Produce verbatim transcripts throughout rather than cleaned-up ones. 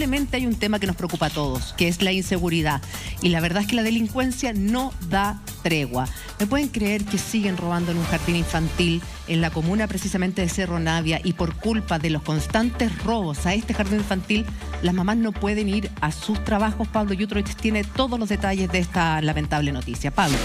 lamentablemente hay un tema que nos preocupa a todos, que es la inseguridad. Y la verdad es que la delincuencia no da tregua. ¿Me pueden creer que siguen robando en un jardín infantil en la comuna precisamente de Cerro Navia, y por culpa de los constantes robos a este jardín infantil, las mamás no pueden ir a sus trabajos? Pablo Yutrovich tiene todos los detalles de esta lamentable noticia. Pablo.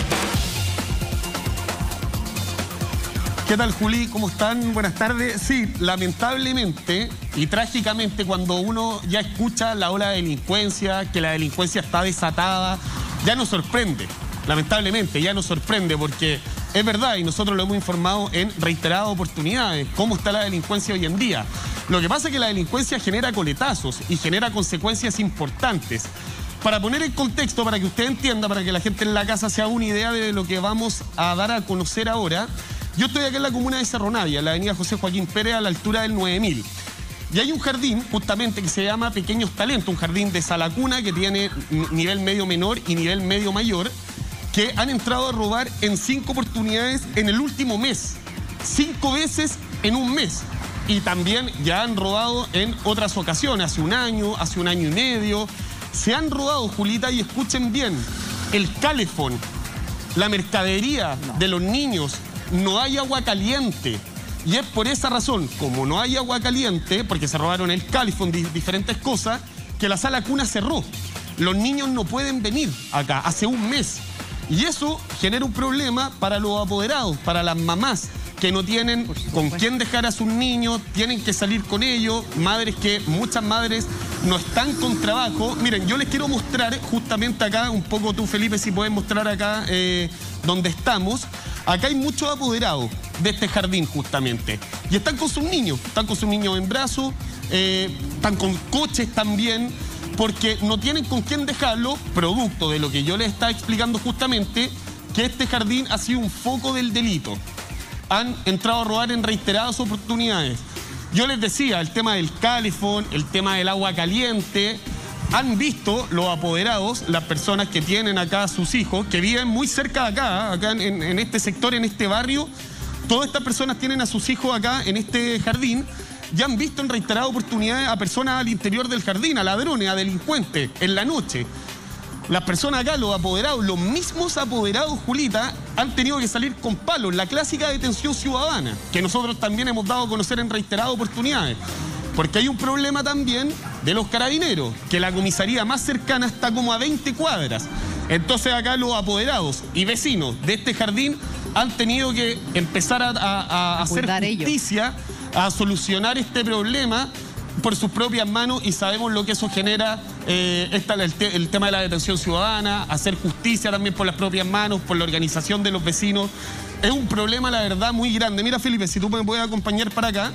¿Qué tal, Juli? ¿Cómo están? Buenas tardes. Sí, lamentablemente y trágicamente, cuando uno ya escucha la ola de delincuencia, que la delincuencia está desatada, ya nos sorprende. Lamentablemente, ya nos sorprende, porque es verdad, y nosotros lo hemos informado en reiteradas oportunidades, cómo está la delincuencia hoy en día. Lo que pasa es que la delincuencia genera coletazos y genera consecuencias importantes. Para poner en contexto, para que usted entienda, para que la gente en la casa se haga una idea de lo que vamos a dar a conocer ahora, yo estoy acá en la comuna de Cerro Navia, en la avenida José Joaquín Pérez, a la altura del nueve mil. Y hay un jardín, justamente, que se llama Pequeños Talentos, un jardín de sala cuna que tiene nivel medio menor y nivel medio mayor, que han entrado a robar en cinco oportunidades en el último mes. Cinco veces en un mes. Y también ya han robado en otras ocasiones, hace un año, hace un año y medio. Se han robado, Julita, y escuchen bien, el calefón, la mercadería no. de los niños. No hay agua caliente. Y es por esa razón, como no hay agua caliente, porque se robaron el calefón, di diferentes cosas, que la sala cuna cerró. Los niños no pueden venir acá hace un mes. Y eso genera un problema para los apoderados, para las mamás que no tienen con quién dejar a sus niños, tienen que salir con ellos, madres que, muchas madres no están con trabajo. Miren, yo les quiero mostrar justamente acá, un poco tú, Felipe, si puedes mostrar acá eh, donde estamos. Acá hay muchos apoderados de este jardín justamente. Y están con sus niños, están con sus niños en brazos, eh, están con coches también, porque no tienen con quién dejarlo, producto de lo que yo les estaba explicando justamente, que este jardín ha sido un foco del delito. Han entrado a robar en reiteradas oportunidades. Yo les decía, el tema del calefón, el tema del agua caliente. Han visto los apoderados, las personas que tienen acá a sus hijos, que viven muy cerca de acá, acá en, en este sector, en este barrio. Todas estas personas tienen a sus hijos acá en este jardín. Ya han visto en reiteradas oportunidades a personas al interior del jardín, a ladrones, a delincuentes, en la noche. Las personas acá, los apoderados, los mismos apoderados, Julita, han tenido que salir con palos. La clásica detención ciudadana, que nosotros también hemos dado a conocer en reiteradas oportunidades. Porque hay un problema también de los carabineros, que la comisaría más cercana está como a veinte cuadras. Entonces acá los apoderados y vecinos de este jardín han tenido que empezar a, a, a hacer justicia, ello. a solucionar este problema por sus propias manos, y sabemos lo que eso genera, eh, esta, el, te, el tema de la detención ciudadana, hacer justicia también por las propias manos, por la organización de los vecinos. Es un problema, la verdad, muy grande. Mira, Felipe, si tú me puedes acompañar para acá.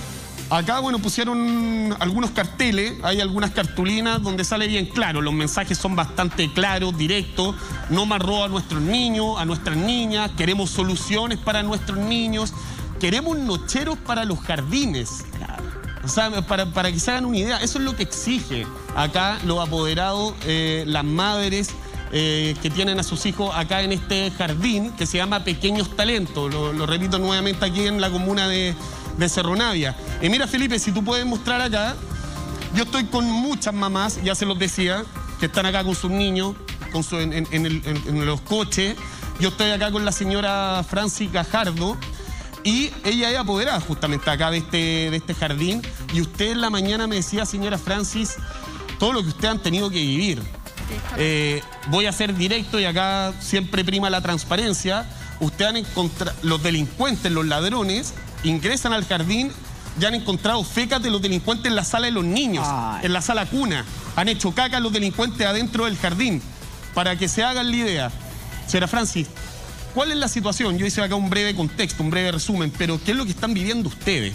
Acá, bueno, pusieron algunos carteles, hay algunas cartulinas donde sale bien claro, los mensajes son bastante claros, directos. No más robo a nuestros niños, a nuestras niñas, queremos soluciones para nuestros niños, queremos nocheros para los jardines. O sea, para, para que se hagan una idea, eso es lo que exige acá los apoderados, eh, las madres eh, que tienen a sus hijos acá en este jardín que se llama Pequeños Talentos. Lo, lo repito nuevamente, aquí en la comuna de... de Cerro Navia. Y mira, Felipe, si tú puedes mostrar acá, yo estoy con muchas mamás, ya se los decía, que están acá con sus niños, con su, en, en, en, el, en, en los coches. Yo estoy acá con la señora Francis Gajardo, y ella es apoderada justamente acá de este, de este jardín. Y usted en la mañana me decía, señora Francis, todo lo que ustedes han tenido que vivir. Eh, voy a ser directo, y acá siempre prima la transparencia. Ustedes han encontrado, los delincuentes, los ladrones, ingresan al jardín, ya han encontrado fecas de los delincuentes en la sala de los niños, Ay. en la sala cuna. Han hecho caca los delincuentes adentro del jardín. Para que se hagan la idea. Señora Francis, ¿cuál es la situación? Yo hice acá un breve contexto, un breve resumen, pero ¿qué es lo que están viviendo ustedes?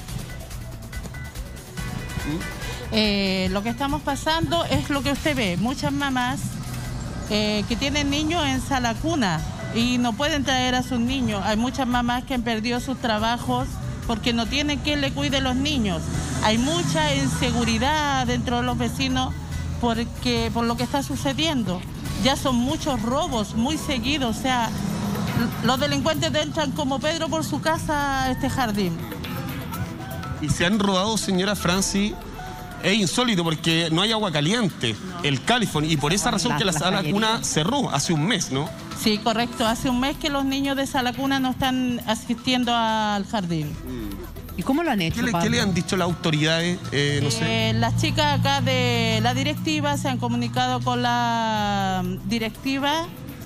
Eh, lo que estamos pasando es lo que usted ve. Muchas mamás eh, que tienen niños en sala cuna y no pueden traer a sus niños. Hay muchas mamás que han perdido sus trabajos porque no tienen quien le cuide a los niños. Hay mucha inseguridad dentro de los vecinos porque, por lo que está sucediendo. Ya son muchos robos, muy seguidos. O sea, los delincuentes entran como Pedro por su casa a este jardín. Y se han robado, señora Francis, Es insólito porque no hay agua caliente, no. El Califón, y por esa razón la, que la, la sala cuna cerró hace un mes, ¿no? Sí, correcto. Hace un mes que los niños de sala cuna no están asistiendo al jardín. ¿Y cómo lo han hecho, ¿Qué le, ¿qué le han dicho las autoridades? Eh, no eh, sé. Las chicas acá de la directiva se han comunicado con la directiva,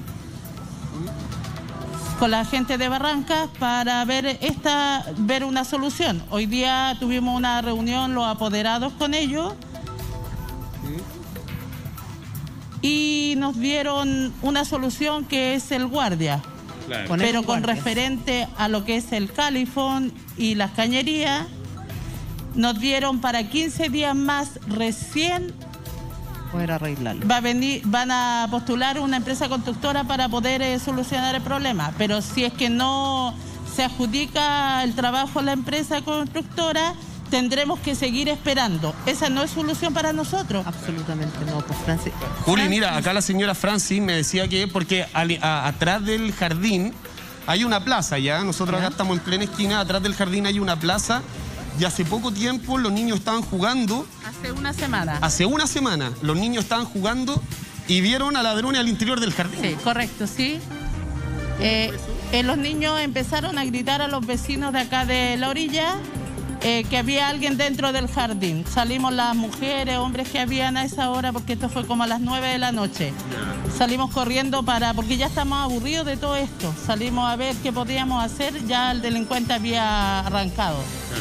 con la gente de Barrancas, para ver esta ver una solución. Hoy día tuvimos una reunión los apoderados con ellos y nos dieron una solución que es el guardia. Claro. Pero con guardias. Referente a lo que es el Califón y las cañerías, nos dieron para quince días más recién poder arreglarlo. Va a venir, van a postular una empresa constructora para poder eh, solucionar el problema. Pero si es que no se adjudica el trabajo a la empresa constructora, tendremos que seguir esperando. Esa no es solución para nosotros. Absolutamente no, pues Francis. Juli, mira, acá la señora Francis me decía que porque al, a, atrás del jardín hay una plaza ya. Nosotros acá estamos en plena esquina, atrás del jardín hay una plaza. Y hace poco tiempo los niños estaban jugando. Hace una semana. Hace una semana los niños estaban jugando y vieron a ladrones al interior del jardín. Sí, correcto, sí. Eh, eh, los niños empezaron a gritar a los vecinos de acá de la orilla eh, que había alguien dentro del jardín. Salimos las mujeres, hombres que habían a esa hora, porque esto fue como a las nueve de la noche. Salimos corriendo para, porque ya estamos aburridos de todo esto. Salimos a ver qué podíamos hacer, ya el delincuente había arrancado.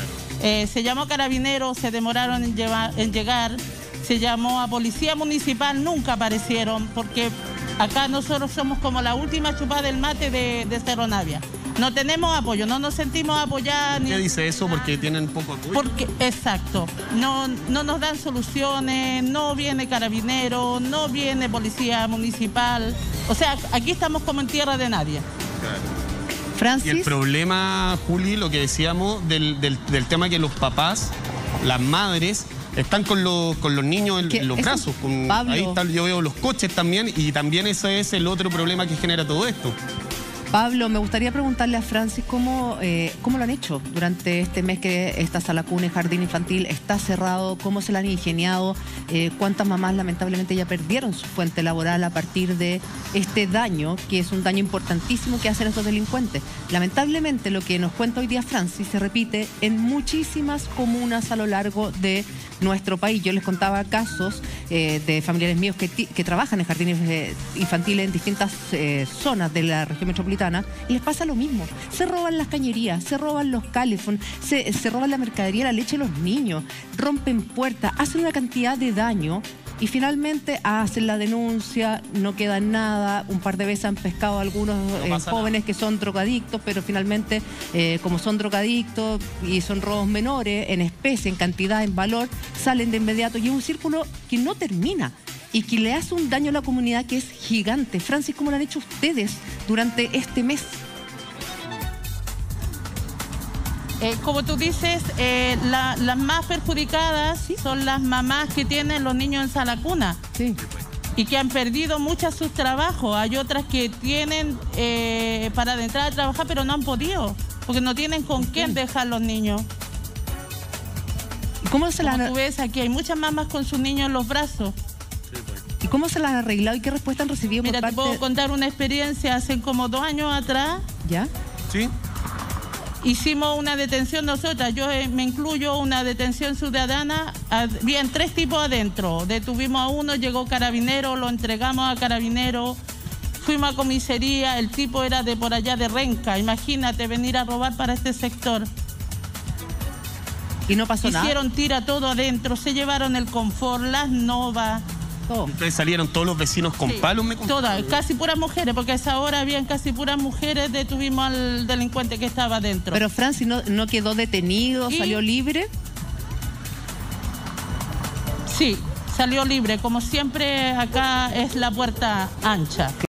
Eh, se llamó a Carabineros, se demoraron en, llevar, en llegar, se llamó a Policía Municipal, nunca aparecieron, porque acá nosotros somos como la última chupada del mate de, de Cerro Navia. No tenemos apoyo, no nos sentimos apoyados. ¿Qué dice eso? Porque tienen poco apoyo. Porque, exacto, no, no nos dan soluciones, no viene Carabineros, no viene Policía Municipal. O sea, aquí estamos como en tierra de nadie. Claro. Francis. Y el problema, Juli, lo que decíamos del, del, del tema que los papás, las madres, están con los, con los niños en, en los brazos. Con, ahí está, yo veo los coches también, y también ese es el otro problema que genera todo esto. Pablo, me gustaría preguntarle a Francis cómo, eh, cómo lo han hecho durante este mes que esta sala cuna y jardín infantil está cerrado, cómo se la han ingeniado, eh, cuántas mamás lamentablemente ya perdieron su fuente laboral a partir de este daño, que es un daño importantísimo que hacen estos delincuentes. Lamentablemente lo que nos cuenta hoy día Francis se repite en muchísimas comunas a lo largo de nuestro país. Yo les contaba casos eh, de familiares míos que, que trabajan en jardines eh, infantiles en distintas eh, zonas de la región metropolitana, y les pasa lo mismo. Se roban las cañerías, se roban los Califón, se, se roban la mercadería, la leche de los niños, rompen puertas, hacen una cantidad de daño y finalmente hacen la denuncia, no queda nada. Un par de veces han pescado a algunos no eh, jóvenes nada. que son drogadictos, pero finalmente, eh, como son drogadictos y son robos menores, en especie, en cantidad, en valor, salen de inmediato, y es un círculo que no termina y que le hace un daño a la comunidad que es gigante. Francis, ¿cómo lo han hecho ustedes durante este mes? Eh, como tú dices, eh, la, las más perjudicadas ¿Sí? son las mamás que tienen los niños en sala cuna. Sí. Y que han perdido muchas sus trabajos. Hay otras que tienen eh, para entrar a trabajar, pero no han podido, porque no tienen con okay. quién dejar los niños. ¿Y cómo se Como la... tú ves, aquí hay muchas mamás con sus niños en los brazos. ¿Y cómo se las han arreglado y qué respuesta han recibido? Mira, por parte... te puedo contar una experiencia. Hace como dos años atrás. ¿Ya? Sí. Hicimos una detención nosotras, yo eh, me incluyo, una detención ciudadana. Habían tres tipos adentro. Detuvimos a uno, llegó Carabinero, lo entregamos a Carabinero. Fuimos a comisaría, el tipo era de por allá de Renca. Imagínate venir a robar para este sector. ¿Y no pasó Hicieron nada? Hicieron tira todo adentro, se llevaron el confort, las novas. Entonces salieron todos los vecinos con sí, palos, me todas, casi puras mujeres, porque a esa hora habían casi puras mujeres. Detuvimos al delincuente que estaba adentro. Pero Francis no, no quedó detenido, ¿Y? salió libre? Sí, salió libre. Como siempre, acá es la puerta ancha.